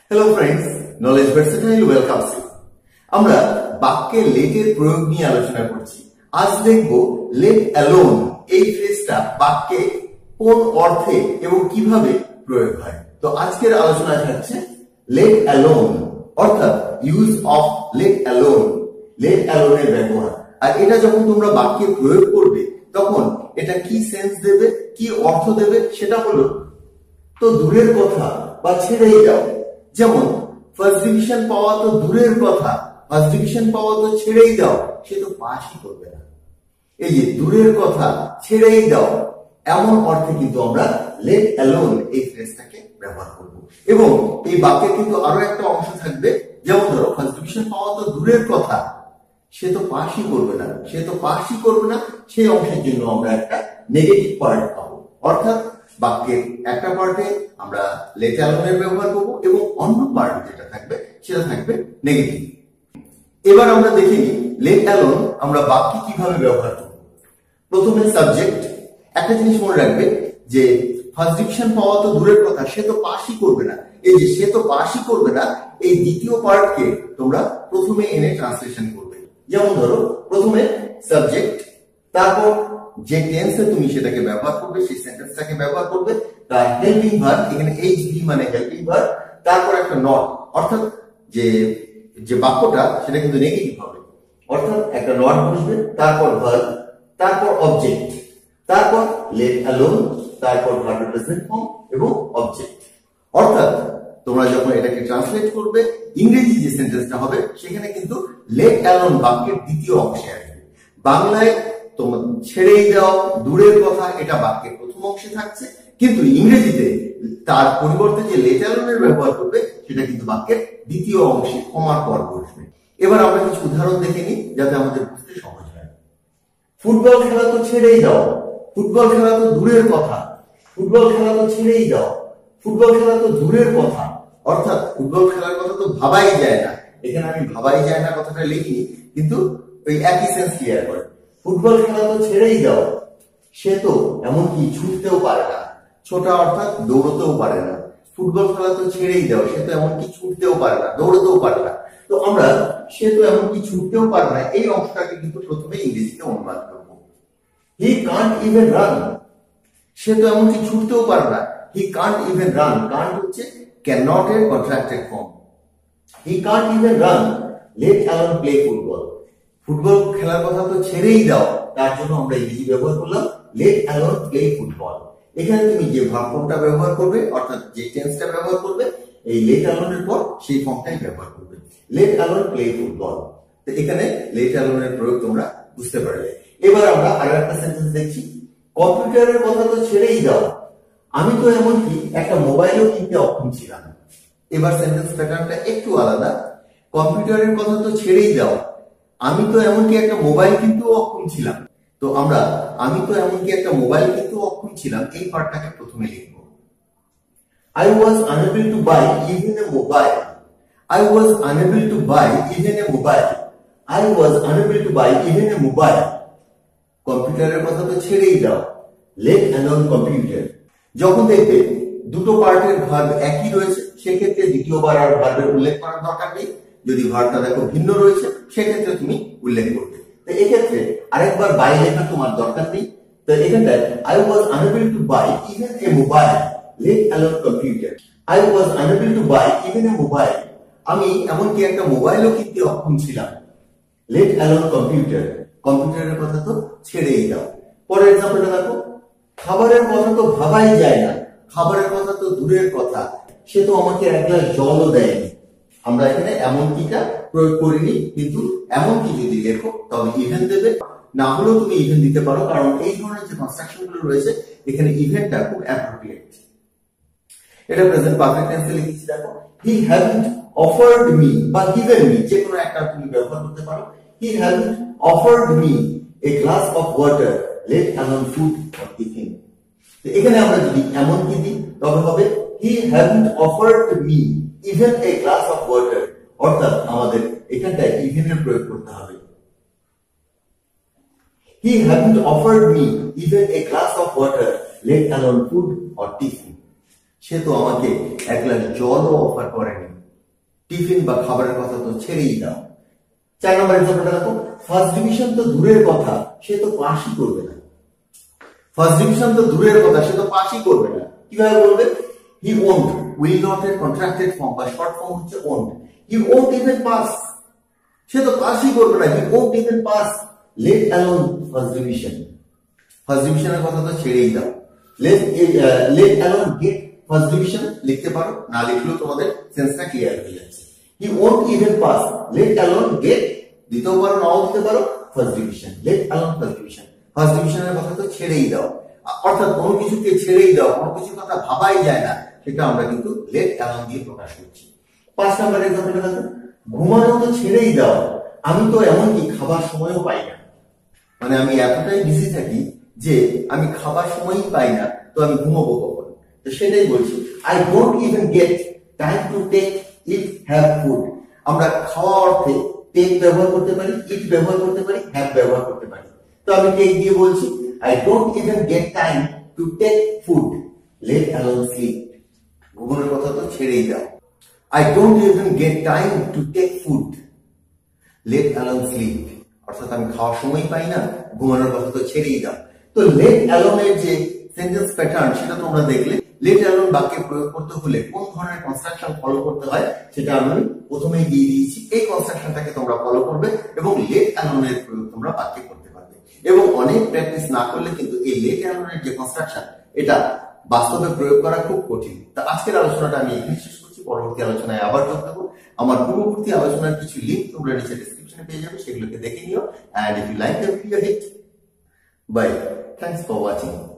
Hello friends, knowledge versatile welcomes you. আমরা বাক্যে লেটের প্রয়োগ নিয়ে আলোচনা করছি। আজ দেখব লেট অ্যালোন এই ফ্রেজটা বাক্যে কোন অর্থে এবং কিভাবে প্রয়োগ হয়। তো আজকের আলোচনা থাকছে লেট অ্যালোন, অর্থাৎ use of let alone, let অ্যালোনের ব্যবহার। আর এটা যখন তোমরা বাক্যে প্রয়োগ করবে তখন এটা কি সেন্স দেবে, কি অর্থ দেবে, সেটা হলো তো দূরের কথা বা ছেড়েই যাও। যেমন ফার্স্ট ডিভিশন পাওয়া তো দূরের কথা, ফার্স্ট ডিভিশন পাওয়া তো ছেড়েই দাও, সে তো পাসই করবে না। এই যে দূরের কথা ছেড়েই দাও, এমন অর্থে কিন্তু আমরা লেট অ্যালোন এই ফ্রেজটাকে ব্যবহার করব। এবং এই বাক্যে কিন্তু আরো একটা অংশ থাকবে, যেমন ধরো ফার্স্ট ডিভিশন পাওয়া তো দূরের কথা, সে তো পাসই করবে না, সে তো পাসই করবে না, সেই অংশের জন্য আমরা একটা নেগেটিভ পার্ট পাবো। অর্থাৎ বাক্যের একটা পার্টে আমরা লেট অ্যালোনের ব্যবহার করব এবং অন্য পার্ট যেটা থাকবে সেটা থাকবে নেগেটিভ। এবার আমরা দেখে নিই লেট অ্যালোন আমরা বাক্যে কিভাবে ব্যবহার করব। প্রথমে সাবজেক্ট। একটা জিনিস মনে রাখবে যে ফার্স্ট ডিভিশন পাওয়া তো দূরের কথা, সে তো পাসই করবে না। এই যে সে তো পাসই করবে না, এই দ্বিতীয় পার্টকে তোমরা প্রথমে এনে ট্রান্সলেশন করবে। যেমন ধরো প্রথমে সাবজেক্ট, তারপর যে টেন্সে তুমি সেটাকে ব্যবহার করবে সেই সেন্টেন্সটাকে ব্যবহার করবে, তার হেল্পিং ভার্ব, এখানে এইচভি মানে হেল্পিং ভার্ব, তারপর একটা নট, অর্থাৎ যে বাক্যটা সেটা কিন্তু নেগেটিভ হবে, অর্থাৎ একটা নট বসবে, তারপর ভার্ব, তারপর অবজেক্ট, তারপর লেট অ্যালোন, তারপর ভার্ব প্রেজেন্ট ফর্ম এবং অবজেক্ট। অর্থাৎ তোমরা যখন এটাকে ট্রান্সলেট করবে ইংরেজি যে সেন্টেন্সটা হবে সেখানে কিন্তু লেট অ্যালোন বাক্যের দ্বিতীয় অংশে আসবে। বাংলায় তোমরা ছেড়েই দাও, দূরের কথা, এটা বাক্যের প্রথম অংশে থাকছে, কিন্তু ইংরেজিতে তার পরিবর্তে যে লেট অ্যালোনের ব্যবহার করবে সেটা কিন্তু বাক্যের দ্বিতীয় অংশে কমার পর বসবে। এবার আমরা কিছু উদাহরণ দেখে নিই যাতে আমাদের বুঝতে সহজ হয়। ফুটবল খেলা তো ছেড়েই দাও, ফুটবল খেলা তো দূরের কথা, ফুটবল খেলা তো ছেড়েই দাও, ফুটবল খেলা তো দূরের কথা। অর্থাৎ ফুটবল খেলার কথা তো ভাবাই যায় না, এখানে আমি ভাবাই যায় না কথাটা লিখিনি, কিন্তু ওই একই সেন্স ক্লিয়ার করে। ফুটবল খেলা তো ছেড়েই দাও, সে তো এমনকি ছুটতেও পারে না, ছোটা অর্থাৎ দৌড়তেও পারে না। ফুটবল খেলা তো ছেড়েই দাও, সে তো এমনকি ছুটতেও পারে না, দৌড়তেও পারে না। তো আমরা সে তো এমনকি ছুটতেও পারে না এই অংশটাকে কিন্তু প্রথমে ইংরেজিতে অনুবাদ করবো। হি কান্ট ইভেন রান, সে তো এমনকি ছুটতেও পারে না। He can't even run, can't হচ্ছে ক্যানট এর contracted form. He can't even run, let alone play football. Football খেলার কথা তো ছেড়েই দাও, তার জন্য আমরা ইংরেজি ব্যবহার করলাম লেট অ্যালোন প্লে ফুটবল। এখানে তুমি যে ভার্ব ফর্মটা ব্যবহার করবে, অর্থাৎ যে টেন্সটা ব্যবহার করবে, এই লেট অ্যালোনের পর সেই ফর্মটাই ব্যবহার করবে, লেট অ্যালোন প্লে ফুটবল। তো এখানে লেট অ্যালোনের প্রয়োগ তোমরা বুঝতে পারলে। এবার আমরা আরো একটা সেন্টেন্স দেখছি। কম্পিউটারের কথা তো ছেড়েই দাও, আমি তো এমনকি একটা মোবাইলও কিনতে অক্ষম ছিলাম। এবার সেন্টেন্স প্যাটার্নটা একটু আলাদা। কম্পিউটারের কথা তো ছেড়েই দাও, আমি তো এমনকি একটা মোবাইল কিনতেও অক্ষম ছিলাম। তো আমরা আমি তো এমনকি একটা মোবাইল কিনতেও অক্ষম ছিলাম এই পার্টটাকে প্রথমে লিখব। I was unable to buy even a mobile. I was unable to buy even a mobile. I was unable to buy even a mobile. কম্পিউটারের কথা তো ছেড়েই দাও, লেট অ্যালোন কম্পিউটার। যখন দেখবে দুটো পার্টের ভার্ব একই রয়েছে সেক্ষেত্রে দ্বিতীয়বার আর ভার্বের উল্লেখ করার দরকার নেই। যদি ভার্বটা দেখো ভিন্ন রয়েছে সেক্ষেত্রে তুমি উল্লেখ করবে। তো এক্ষেত্রে আরেকবার বাই লেখা তোমার দরকার নেই। তো এখানটায় I was unable to buy even a mobile, let alone computer. I was unable to buy even a mobile. আমি এমনকি একটা মোবাইলও কিনতে অক্ষম ছিলাম, let alone computer. কম্পিউটারের কথা তো ছেড়েই দাও। পরের এক্সাম্পলটা দেখো। খাবারের কথা তো ভাবাই যায় না, খাবারের কথা তো দূরের কথা, সে তো আমাকে এক গ্লাস জলও দেয়নি। আমরা এখানে এমনকিটা প্রয়োগ করিনি, কিন্তু এমনকি যদি লেখো তবে ইভেন দেবে, না হলেও তুমি ইভেন দিতে পারো, কারণ এই ধরনের যে কনস্ট্রাকশন গুলো রয়েছে এখানে ইভেনটা খুব অ্যাপ্রোপ্রিয়েট। এটা প্রেজেন্ট পারফেক্ট টেন্সে লিখেছি দেখো। হি হ্যাজন্ট অফার্ড মি বা গিভেন মি, যে কোনো একটা তুমি ব্যবহার করতে পারো। He hasn't offered me a glass of water, let alone food or tiffin. তো এখানে আমরা যদি এমনকি দিই তবে হবে he hasn't offered me even a glass of water. অর্থাৎ আমাদের এখানটায় ইভেনের প্রয়োগ করতে হবে। He hasn't offered me even a glass of water, let alone food or tiffin. সে তো আমাকে এক গ্লাস জলও অফার করেনি, টিফিন বা খাবারের কথা তো ছেড়েই দাও। 4 নম্বর এক্সাম্পলটা দেখো, ফার্স্ট ডিভিশন তো দূরের কথা, সে তো পাসই করবে না। ফার্স্ট ডিভিশন তো দূরের কথা, সে তো পাসই করবে না। কিভাবে বলবে? হি ওন্ট, উইল নট এর কন্ট্রাক্টেড ফর্ম বা শর্ট ফর্ম হচ্ছে won't. He won't even pass, সে তো পাসই করবে না। He won't even pass, let alone first division. First ডিভিশনের কথা তো ছেড়েই দাও। Let alone get first division লিখতে পারো, না লিখলেও তোমাদের সেন্সটা ক্লিয়ার হয়ে যাচ্ছে। He won't even pass, let alone get, দিতেও পারো নাও দিতে পারো, first division. Let alone first division, first ডিভিশনের কথা তো ছেড়েই দাও। অর্থাৎ কোনো কিছুকে ছেড়েই দাও, কোনো কিছুর কথা ভাবাই যায় না, সেটা আমরা কিন্তু লেট অ্যালোন দিয়ে প্রকাশ করছি। 5 নম্বর এক্সাম্পলটা দেখো, ঘুমানো তো ছেড়েই দাও, আমি তো এমনকি খাবার সময়ও পাই না। মানে আমি এতটাই বিজি থাকি যে আমি খাবার সময়ই পাই না, তো আমি ঘুমাবো কখন? তো সেটাই বলছি, I don't even get time to take it have food. আমরা খাওয়া অর্থে টেক ব্যবহার করতে পারি, ইট ব্যবহার করতে পারি, হ্যাভ ব্যবহার করতে পারি। তো আমি টেক দিয়ে বলছি, I don't even get time to take food, let alone sleep. ঘুমানোর কথা তো ছেড়েই দাও। I don't even get time to take food, let alone sleep। অর্থাৎ আমি খাওয়ার সময় পাই না, ঘুমানোর কথা তো ছেড়েই দাও। তো let alone এর যে সেন্টেন্স প্যাটার্ন সেটা তোমরা দেখলে। let alone বাক্যে প্রয়োগ করতে হলে কোন ধরনের কনস্ট্রাকশন ফলো করতে হয় সেটা আমি প্রথমেই দিয়ে দিয়েছি। এই কনস্ট্রাকশনটাকে তোমরা ফলো করবে এবং let alone এর প্রয়োগ তোমরা বাক্যে করতে পারবে। এবং অনেক প্র্যাকটিস না করলে কিন্তু এই let alone এর যে কনস্ট্রাকশন এটা বাস্তবে প্রয়োগ করা খুব কঠিন। তা আজকের আলোচনাটা আমি এখানে শেষ করছি, পরবর্তী আলোচনায় আবার যোগ দেবো। আমার পূর্ববর্তী আলোচনার কিছু লিঙ্ক তোমরা নিচে ডেসক্রিপশনে পেয়ে যাবে, সেগুলোকে দেখে নিও। And if you like the video, hit bye. Thanks for watching.